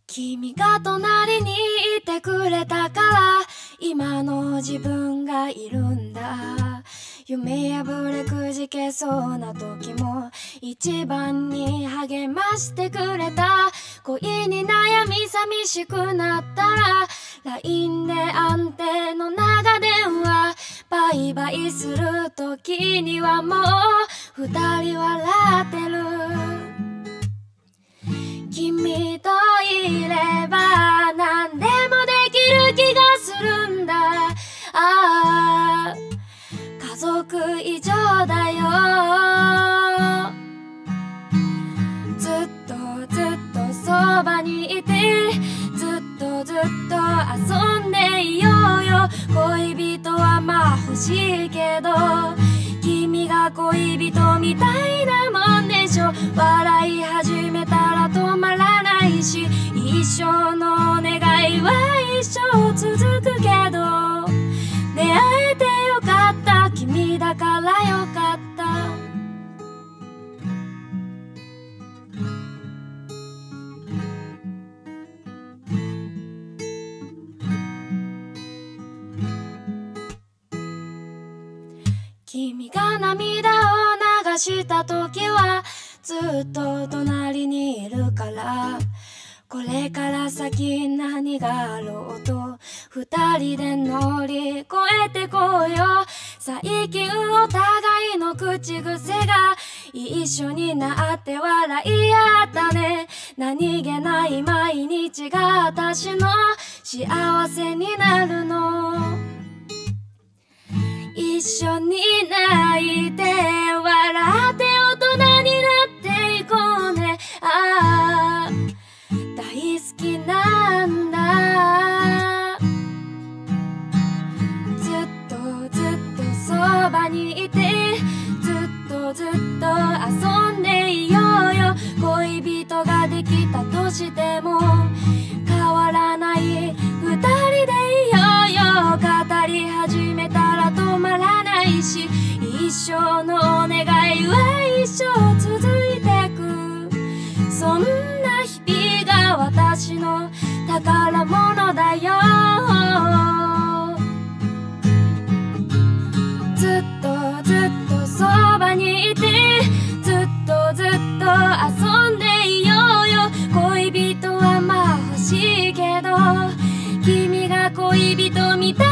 君が隣にいてくれたから今の自分がいるんだ。夢破れくじけそうな時も一番に励ましてくれた。恋に悩み寂しくなったら LINE で安定の長電話。バイバイする時にはもう二人笑ってる。君といれば何でもできる気がするんだ。ああ、家族以上だよ。ずっとずっとそばにいてずっとずっと遊んでいようよ。恋人はまあ欲しいけど君が恋人みたいなもんでしょ。笑い始めたら止まらないし一生のお願いは一生続くけど出会えてよかった。君だからよかった。君が涙を流した時はずっと隣にいるから。これから先何があろうと二人で乗り越えてこうよ。最近お互いの口癖が一緒になって笑い合ったね。何気ない毎日が私の幸せになるの。一緒に泣いて笑って大人になっていこうね。ああ、大好きなんだ。ずっとずっとそばにいてずっとずっと遊んでいようよ。恋人ができたとしても変わらない二人でいようよ。語り始めたら止まらないし一生のお願いは一生続いてく。そんな日々が私の宝物だよ。ずっとずっとそばにいてずっとずっと遊んでいようよ。恋人はまあ欲しいけど君が恋人みたい